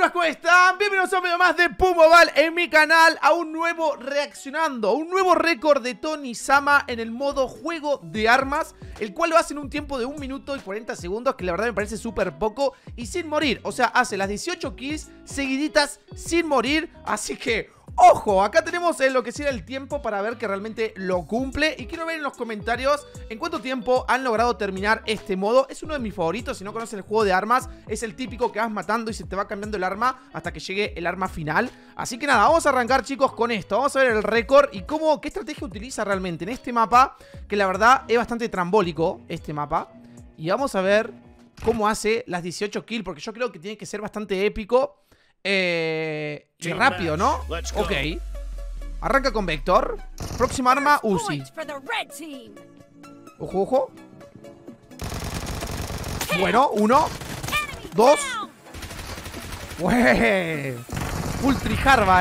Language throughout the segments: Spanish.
Armas, ¿cómo están? Bienvenidos a un video más de PUBG Mobile en mi canal. A un nuevo reaccionando, a un nuevo récord de Tony Sama en el modo juego de armas, el cual lo hace en un tiempo de 1 minuto y 40 segundos, que la verdad me parece súper poco y sin morir. O sea, hace las 18 kills seguiditas sin morir, así que... ojo, acá tenemos lo que sería el tiempo para ver que realmente lo cumple. Y quiero ver en los comentarios en cuánto tiempo han logrado terminar este modo. Es uno de mis favoritos. Si no conoces el juego de armas, es el típico que vas matando y se te va cambiando el arma hasta que llegue el arma final. Así que nada, vamos a arrancar, chicos, con esto. Vamos a ver el récord y qué estrategia utiliza realmente en este mapa, que la verdad es bastante trambólico este mapa. Y vamos a ver cómo hace las 18 kills, porque yo creo que tiene que ser bastante épico. Y rápido, ¿no? Ok. Arranca con Vector. Próxima arma, Uzi. Ojo, ojo. Bueno, 1 2. Full trijarba,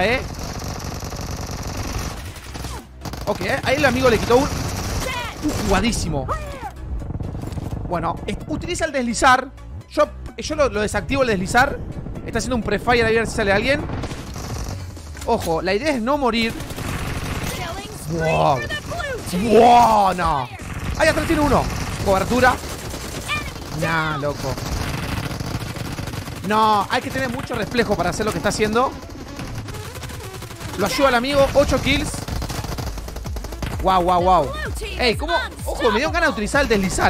Ok, ahí el amigo le quitó un... jugadísimo. Bueno, utiliza el deslizar. Yo lo desactivo el deslizar. Está haciendo un prefire ahí a ver si sale alguien. Ojo, la idea es no morir. Wow. Wow, no. Ahí atrás tiene uno. Cobertura. Nah, loco. No, hay que tener mucho reflejo para hacer lo que está haciendo. Lo ayuda el amigo, 8 kills. Wow, wow, wow. Ey, ¿cómo? Ojo, me dio ganas de utilizar el deslizar,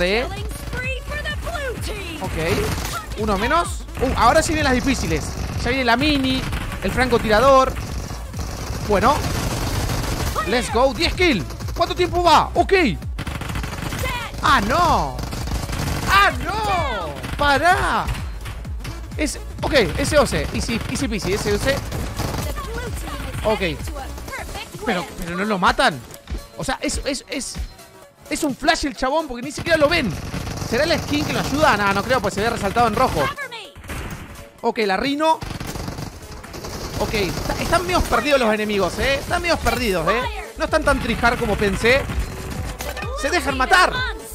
Ok. Uno menos. Ahora sí vienen las difíciles. Ya viene la mini, el francotirador. Bueno. Let's go, 10 kills. ¿Cuánto tiempo va? Ok. ¡Ah, no! ¡Ah, no! ¡Pará! Ok, SOC. Easy peasy, SOC. Ok. Pero no lo matan. O sea, es un flash el chabón porque ni siquiera lo ven. ¿Será la skin que lo ayuda? No, no creo, pues se ve resaltado en rojo. Ok, la Rhino. Ok, están medio perdidos los enemigos, Están medio perdidos, No están tan tryhard como pensé. ¡Se dejan matar!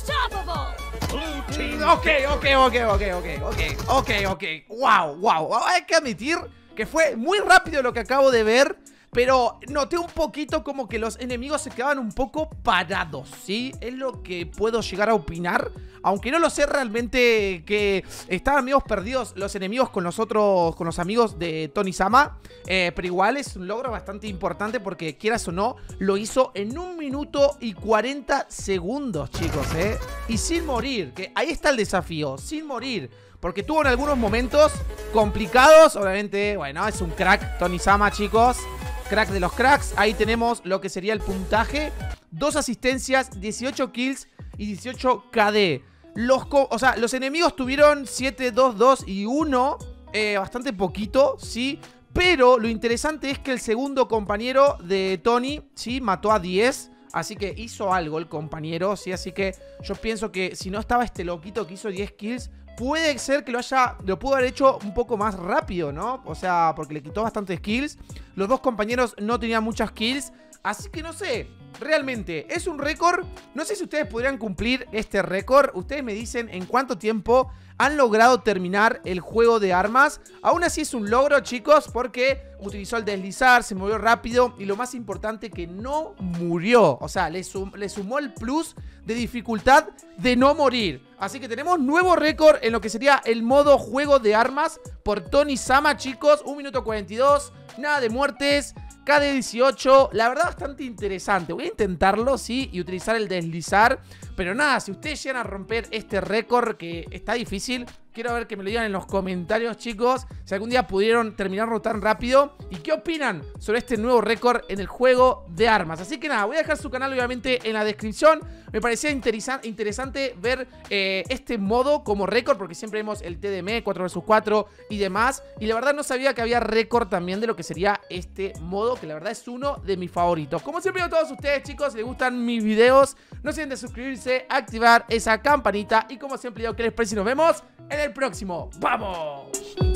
Ok. Wow. Hay que admitir que fue muy rápido lo que acabo de ver. Pero noté un poquito como que los enemigos se quedaban un poco parados, ¿sí? Es lo que puedo llegar a opinar. Aunque no lo sé realmente, que estaban amigos perdidos los enemigos con los amigos de Tony Sama. Pero igual es un logro bastante importante porque, quieras o no, lo hizo en 1 minuto y 40 segundos, chicos, Y sin morir, que ahí está el desafío, sin morir. Porque tuvo en algunos momentos complicados. Obviamente, bueno, es un crack Tony Sama, chicos. Crack de los cracks. Ahí tenemos lo que sería el puntaje. 2 asistencias, 18 kills y 18 KD. Los enemigos tuvieron 7, 2, 2 y 1. Bastante poquito, ¿sí? Pero lo interesante es que el segundo compañero de Tony, ¿sí? Mató a 10. Así que hizo algo el compañero, ¿sí? Así que yo pienso que si no estaba este loquito que hizo 10 kills, puede ser que lo pudo haber hecho un poco más rápido, ¿no? O sea, porque le quitó bastantes kills. Los dos compañeros no tenían muchas kills. Así que no sé, realmente es un récord. No sé si ustedes podrían cumplir este récord. Ustedes me dicen en cuánto tiempo han logrado terminar el juego de armas. Aún así es un logro, chicos, porque utilizó el deslizar, se movió rápido y lo más importante, que no murió. O sea, le sumó el plus de dificultad de no morir. Así que tenemos nuevo récord en lo que sería el modo juego de armas por Tony Sama, chicos. 1 minuto 42, nada de muertes, KD 18. La verdad, bastante interesante. Voy a intentarlo, sí, y utilizar el deslizar. Pero nada, si ustedes llegan a romper este récord, que está difícil, quiero ver que me lo digan en los comentarios, chicos, si algún día pudieron terminarlo tan rápido y qué opinan sobre este nuevo récord en el juego de armas. Así que nada, voy a dejar su canal obviamente en la descripción. Me parecía interesante ver este modo como récord, porque siempre vemos el TDM 4 vs 4 y demás, y la verdad no sabía que había récord también de lo que sería este modo, que la verdad es uno de mis favoritos. Como siempre digo a todos ustedes, chicos, si les gustan mis videos, no se olviden de suscribirse, activar esa campanita, y como siempre digo, que les parece y nos vemos en el próximo. ¡Vamos!